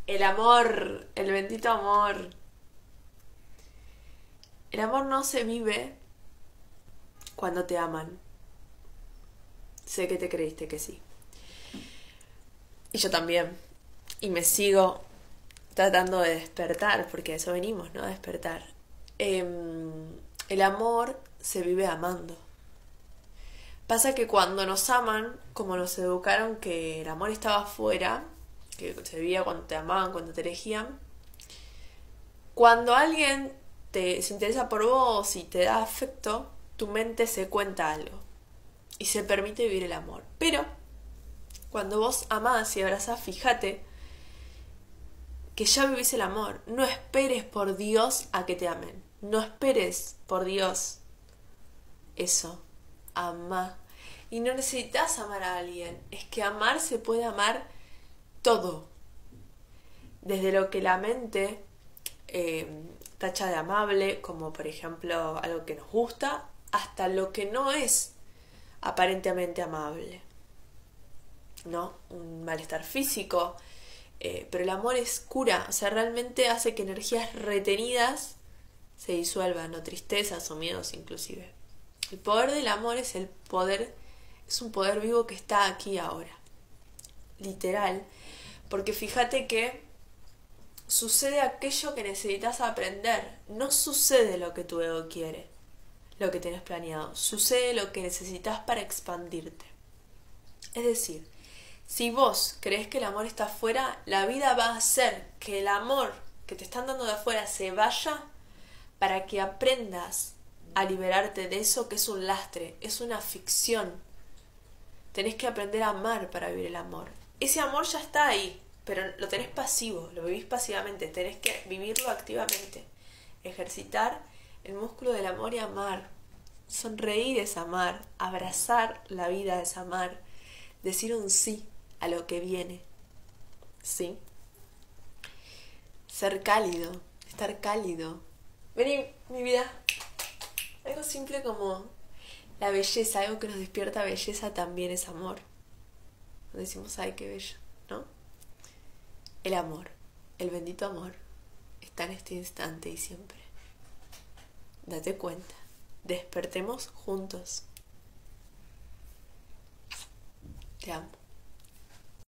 El amor, el bendito amor. El amor no se vive cuando te aman. Sé que te creíste que sí. Y yo también. Y me sigo tratando de despertar, porque a eso venimos, ¿no? A despertar. El amor se vive amando. Pasa que cuando nos aman, como nos educaron que el amor estaba afuera, que se vivía cuando te amaban, cuando te elegían, cuando alguien se interesa por vos y te da afecto, tu mente se cuenta algo y se permite vivir el amor. Pero cuando vos amás y abrazás, fíjate que ya vivís el amor. No esperes por Dios a que te amen. No esperes por Dios eso. Amá. Y no necesitas amar a alguien. Es que amar se puede amar todo. Desde lo que la mente tacha de amable, como por ejemplo algo que nos gusta, hasta lo que no es aparentemente amable. ¿No? Un malestar físico. Pero el amor es cura, o sea, realmente hace que energías retenidas se disuelvan, o tristezas o miedos inclusive. El poder del amor es es un poder vivo que está aquí ahora. Literal. Porque fíjate que sucede aquello que necesitas aprender. No sucede lo que tu ego quiere, lo que tienes planeado. Sucede lo que necesitas para expandirte. Es decir, si vos crees que el amor está afuera, la vida va a hacer que el amor que te están dando de afuera se vaya para que aprendas a liberarte de eso que es un lastre, es una ficción. Tenés que aprender a amar para vivir el amor. Ese amor ya está ahí, pero lo tenés pasivo, lo vivís pasivamente, tenés que vivirlo activamente. Ejercitar el músculo del amor y amar. Sonreír es amar, abrazar la vida es amar, decir un sí a lo que viene. ¿Sí? Ser cálido, estar cálido. Vení, mi vida. Algo simple como la belleza, algo que nos despierta belleza también es amor. Decimos, ay, qué bello, ¿no? El amor, el bendito amor, está en este instante y siempre. Date cuenta. Despertemos juntos. Te amo.